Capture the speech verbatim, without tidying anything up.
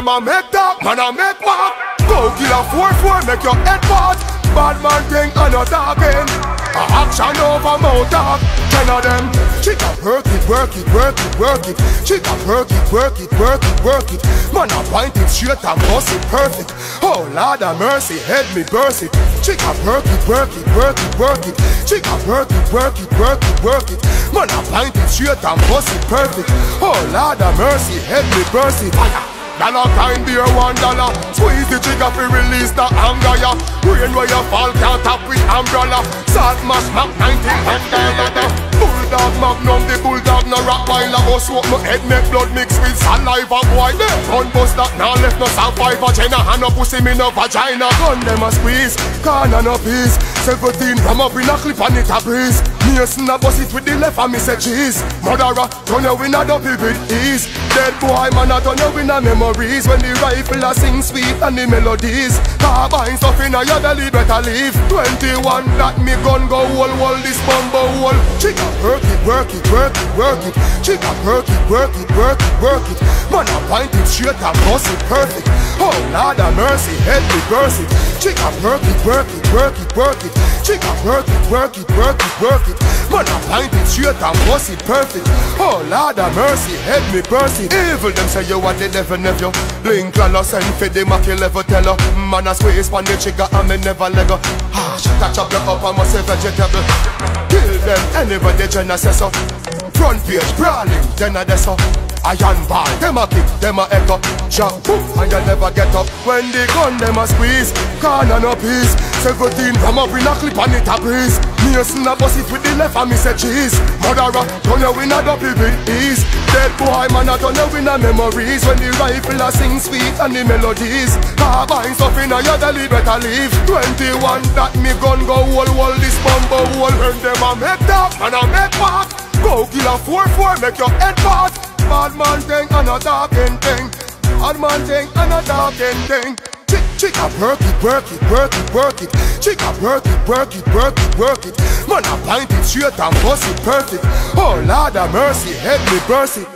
them a make talk, man a make walk. Go kill a four four, make your head part. Bad man thing and not talking. A action over mouth talk. Ten of them. Trigga work it, work it, work it, work it. Trigga work it, work it, work it, work it. Man a point it straight and bust it perfect. Oh Lord of mercy, head me burst it. Trigga work it, work it, work it, work it. Trigga work it, work it, work it, work it. Man a point it straight and bust it perfect. Oh Lord of mercy, head me burst it. Dollar kind beer one dollar. Squeeze the trigger fi release the anger ya. Rain where you fall can't tap with umbrella. Salt mash map nineteen hundred. Bulldog magnum, the bulldog no rock while I go smoke my head make blood mix with saliva boy. Gun bust that now left no survivor. China hand no pussy me no vagina. Gun them a squeeze, corner no peace. Seventeen ram up in a clip and it a breeze. Mason a bust it with the left and me say cheese. Murderer, turn you in a dopey with ease. Dead boy man a turn you in a memories. When the rifle a sing sweet and the melodies. Carbine stuff in a your belly better leave. Twenty-one that me gun go whole whole this bumbo hole. Trigga work it, work it, work it, work it. Trigga work it, work it, work it, work it. Man a point it straight and bust it perfect. Oh Lord of mercy, head me burst it. Trigga work it, work it, work it, work it. Trigga work it, work it, work it, work it. Man a point it straight and bust it perfect. Oh Lord of mercy, head me burst it. Evil them say you are the devil nephew. Blink lala send for the macky level teller. Man a squeeze pan the trigger and me never let go. Ah, she catch up your up and must say vegetable. Kill them anybody Jenna say so. Front page brawling, then a deso. Iron ball, them a kick, them a echo. Jump, boom, and you never get up. When the gun them a squeeze, corner no peace. Seventeen ram up in a clip and it a breeze. Mason a bust it with the left and me say cheese. Murderer, turn you in a dopey with ease. Dead boy man a turn you in a memories. When the rifle a sing sweet and the melodies. Carbine stuff in a your belly better leave. Twenty-one that me gun go whole whole this bumbo hole. When them a make talk, man a make walk. Go kill a four four, make your head part. Bad man thing and a talking thing. Bad man thing and a talking thing. Trigga work it, work it, work it, work it. Trigga work it, work it, work it, work it. Man a point it straight and bust it perfect. Oh Lord of mercy, head me burst it.